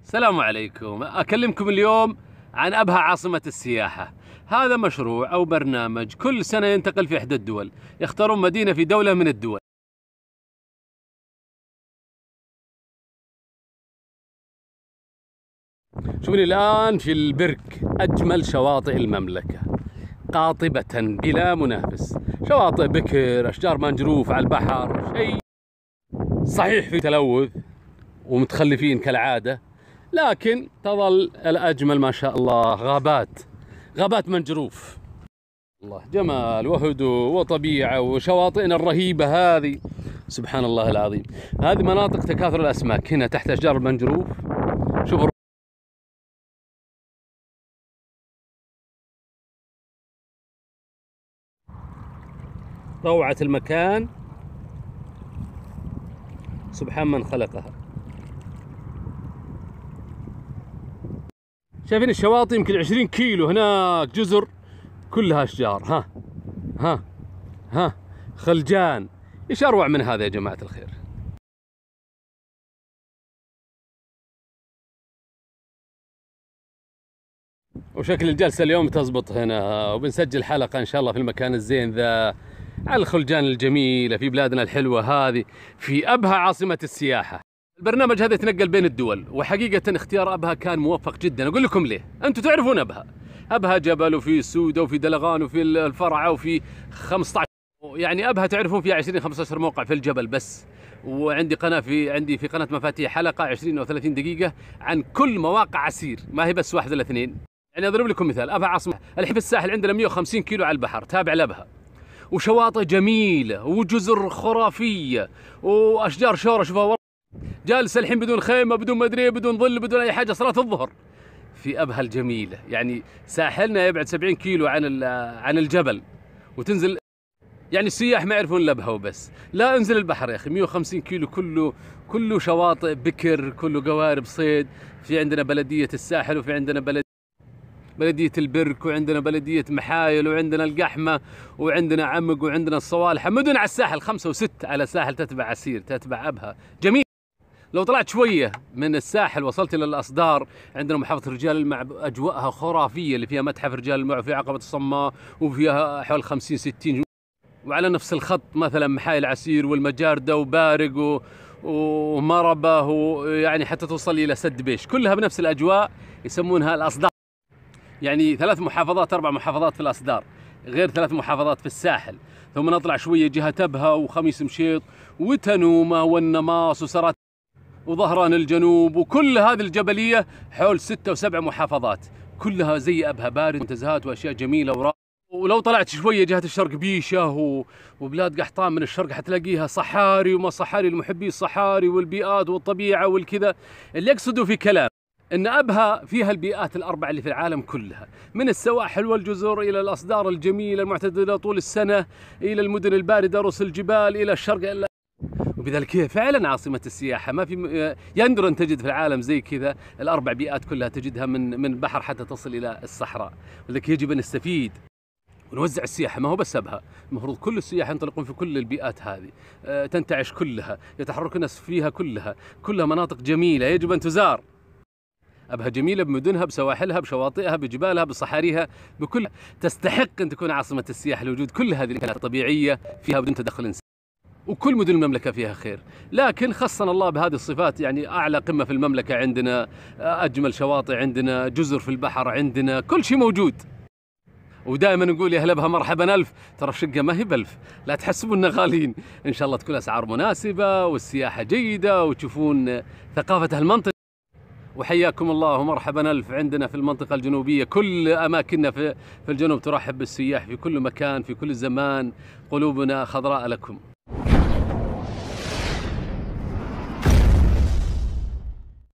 السلام عليكم. أكلمكم اليوم عن أبها عاصمة السياحة. هذا مشروع أو برنامج كل سنة ينتقل في إحدى الدول، يختارون مدينة في دولة من الدول. شوفني الآن في البرك، أجمل شواطئ المملكة، قاطبة بلا منافس. شواطئ بكر، أشجار مانجروف على البحر، شيء صحيح في تلوث ومتخلفين كالعادة، لكن تظل الأجمل ما شاء الله غابات منجروف. الله، جمال وهدوء وطبيعة وشواطئنا الرهيبة هذه، سبحان الله العظيم. هذه مناطق تكاثر الأسماك هنا تحت أشجار المنجروف. شوفوا روعة المكان، سبحان من خلقها. شايفين الشواطئ يمكن 20 كيلو، هناك جزر كلها أشجار. ها خلجان، إيش أروع من هذا يا جماعة الخير؟ وشكل الجلسة اليوم تزبط هنا، وبنسجل حلقة إن شاء الله في المكان الزين ذا، على الخلجان الجميلة في بلادنا الحلوة هذه، في أبها عاصمة السياحة. البرنامج هذا يتنقل بين الدول، وحقيقة اختيار أبها كان موفق جدا. أقول لكم ليه، أنتم تعرفون أبها جبل، وفي السودة، وفي دلغان، وفي الفرعة، وفي 15، يعني أبها تعرفون فيها 20-15 موقع في الجبل بس. وعندي قناة في قناة مفاتيح حلقة 20 أو 30 دقيقة عن كل مواقع عسير، ما هي بس واحد ولا اثنين. يعني أضرب لكم مثال، أبها عاصمة، الحين في الساحل عندنا 150 كيلو على البحر تابع لأبها، وشواطئ جميلة وجزر خرافية وأشجار شورى. شوفوا جالس الحين بدون خيمة، بدون مدري، بدون ظل، بدون أي حاجة، صلاة الظهر في أبها الجميلة. يعني ساحلنا يبعد 70 كيلو عن الجبل، وتنزل يعني السياح ما يعرفون إلا أبها وبس. لا، انزل البحر يا أخي، 150 كيلو كله شواطئ بكر، كله قوارب صيد. في عندنا بلدية الساحل، وفي عندنا بلدية البرك، وعندنا بلدية محايل، وعندنا القحمة، وعندنا عمق، وعندنا الصوالحة. مدن على الساحل 5 و6 على ساحل تتبع عسير، تتبع أبها، جميل. لو طلعت شوية من الساحل وصلت إلى الأصدار، عندنا محافظة رجال المع، أجواءها خرافية، اللي فيها متحف رجال المع، وفي عقبة الصماء، وفيها حول 50-60. وعلى نفس الخط مثلا محايل عسير والمجاردة وبارق ومربة، ويعني حتى توصل إلى سد بيش، كلها بنفس الأجواء، يسمونها الأصدار. يعني 3 محافظات 4 محافظات في الأصدار، غير 3 محافظات في الساحل. ثم نطلع شوية جهة أبها وخميس مشيط وتنومة والنماص وسرات وظهران الجنوب، وكل هذه الجبلية حول 6 و7 محافظات، كلها زي أبها، بارد، منتزهات وأشياء جميلة. ولو طلعت شوية جهة الشرق بيشة وبلاد قحطان من الشرق، حتلاقيها صحاري وما صحاري، لمحبي الصحاري والبيئات والطبيعة والكذا. اللي يقصدوا في كلام إن أبها فيها البيئات ال4 اللي في العالم كلها، من السواحل والجزر إلى الأصدار الجميلة المعتدلة طول السنة، إلى المدن الباردة، رؤوس الجبال، إلى الشرق. وبذلك هي فعلا عاصمة السياحة. ما في يندر أن تجد في العالم زي كذا، ال4 بيئات كلها تجدها من بحر حتى تصل إلى الصحراء. ولذلك يجب أن نستفيد ونوزع السياحة، ما هو بس أبها، المفروض كل السياح ينطلقون في كل البيئات هذه، تنتعش كلها، يتحرك الناس فيها كلها مناطق جميلة يجب أن تزار. أبها جميلة بمدنها، بسواحلها، بشواطئها، بجبالها، بصحاريها، بكل، تستحق أن تكون عاصمة السياحة لوجود كل هذه الإمكانات الطبيعية فيها بدون تدخل إنساني. وكل مدن المملكة فيها خير، لكن خصنا الله بهذه الصفات. يعني أعلى قمة في المملكة عندنا، أجمل شواطئ عندنا، جزر في البحر عندنا، كل شيء موجود. ودائما نقول يا هلا بها مرحبا ألف، ترى الشقة ما هي ب1000، لا تحسبونا غاليين. إن شاء الله تكون أسعار مناسبة والسياحة جيدة وتشوفون ثقافة المنطقة. وحياكم الله ومرحبا ألف. عندنا في المنطقة الجنوبية كل أماكننا في الجنوب ترحب بالسياح في كل مكان في كل زمان، قلوبنا خضراء لكم.